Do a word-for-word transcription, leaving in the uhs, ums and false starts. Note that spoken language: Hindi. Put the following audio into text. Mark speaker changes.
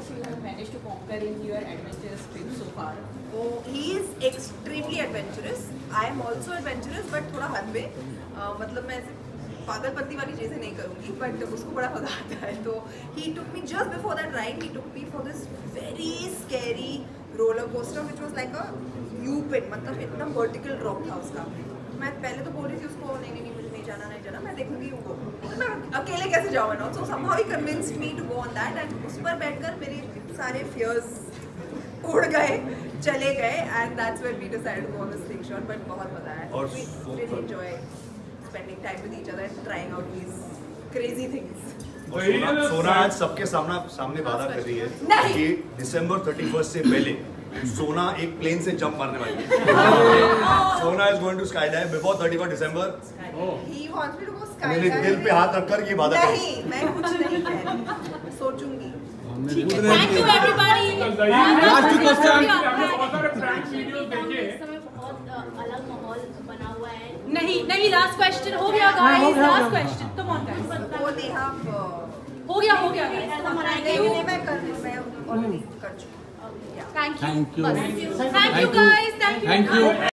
Speaker 1: else you have managed to conquer in your adventurous trip so far?
Speaker 2: Oh, he is extremely adventurous. I am also adventurous, but थोड़ा हद में. uh, मतलब मैं ऐसे पागलपंती वाली चीज़ें नहीं करूँगी, but उसको बड़ा मजा आता है. तो he took me just before that ride. He took me for this very scary roller coaster, which was like a U-pin. मतलब इतना vertical drop था उसका. मैं पहले तो बोल रही थी उसको नहीं नहीं नहीं मुझे नहीं जाना नहीं जाना मैं देखूंगी वो. मैं अकेले कैसे जाऊँ ना. So somehow he convinced me to go on that, and उस पर बैठकर मेरे सारे fears उड़ गए चले गए, and that's when we decided to go on the slingshot. But बहुत मजा आया.
Speaker 3: और
Speaker 2: we really enjoy spending time with each other and trying out these crazy things.
Speaker 3: सोना, सोना आज सबके सामने सामने वादा कर रही है कि दिसंबर थर्टी फर्स्ट से पहले सोना एक प्लेन से जंप मारने वाली है. Sona is going to skydive before thirty first December.
Speaker 2: He wants me to go sky
Speaker 3: मैंने दिल पे हाथ रखकर ये वादा किया.
Speaker 2: नहीं मैं कुछ नहीं कह रही, सोचूंगी.
Speaker 1: Thank you everybody.
Speaker 4: Last question.
Speaker 1: अलग माहौल बना हुआ है. नहीं नहीं लास्ट क्वेश्चन हो गया guys. Last question come on guys.
Speaker 2: वो नेहा
Speaker 1: हो गया हो गया गाइस.
Speaker 2: नहीं मैं कर मैं ऑलरेडी कर चुकी.
Speaker 1: Thank you.
Speaker 4: Thank you.
Speaker 1: Thank you guys. Thank you.